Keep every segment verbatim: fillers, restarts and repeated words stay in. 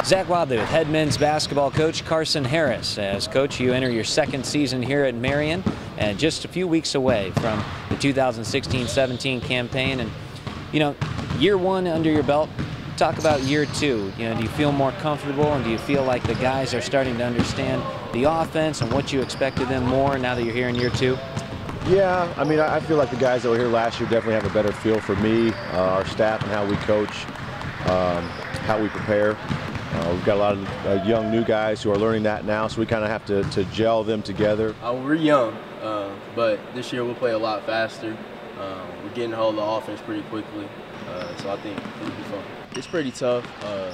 Zach Wadley with head men's basketball coach Carson Harris. As coach, you enter your second season here at Marian and just a few weeks away from the two thousand sixteen seventeen campaign. And, you know, year one under your belt, talk about year two. You know, do you feel more comfortable, and do you feel like the guys are starting to understand the offense and what you expect of them more now that you're here in year two? Yeah, I mean, I feel like the guys that were here last year definitely have a better feel for me, uh, our staff, and how we coach, um, how we prepare. Uh, we've got a lot of uh, young new guys who are learning that now, so we kind of have to, to gel them together. Uh, we're young, uh, but this year we'll play a lot faster. Uh, we're getting a hold of the offense pretty quickly, uh, so I think it'll be fun. It's pretty tough. Uh,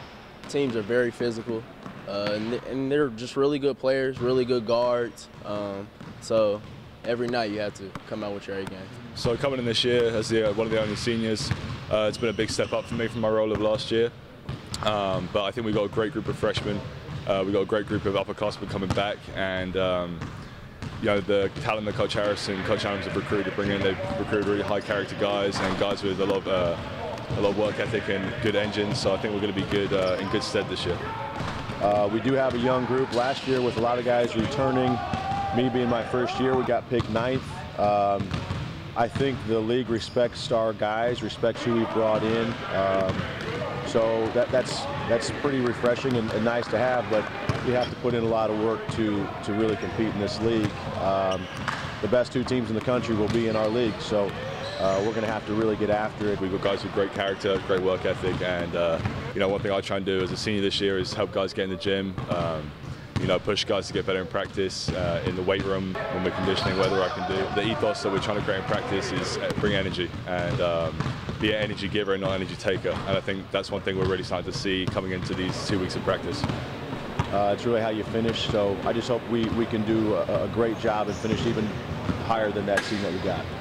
teams are very physical, uh, and, th and they're just really good players, really good guards. Um, so every night you have to come out with your A game. So coming in this year as the, uh, one of the only seniors, uh, it's been a big step up for me from my role of last year. Um, but I think we've got a great group of freshmen. Uh, we've got a great group of upperclassmen coming back, and um, you know, the talent that Coach Harris and Coach Adams have recruited to bring in, they've recruited really high character guys and guys with a lot of uh, a lot of work ethic and good engines. So I think we're going to be good uh, in good stead this year. Uh, we do have a young group. Last year, with a lot of guys returning, me being my first year, we got picked ninth. Um, I think the league respects our guys, respects who we brought in. Um, so that, that's that's pretty refreshing and, and nice to have, but we have to put in a lot of work to, to really compete in this league. Um, the best two teams in the country will be in our league, so uh, we're going to have to really get after it. We've got guys with great character, great work ethic, and uh, you know, one thing I try and do as a senior this year is help guys get in the gym. Um, You know, push guys to get better in practice, uh, in the weight room when we're conditioning, whatever I can do. The ethos that we're trying to create in practice is bring energy and um, be an energy giver and not an energy taker. And I think that's one thing we're really starting to see coming into these two weeks of practice. Uh, it's really how you finish, so I just hope we, we can do a, a great job and finish even higher than that season that we got.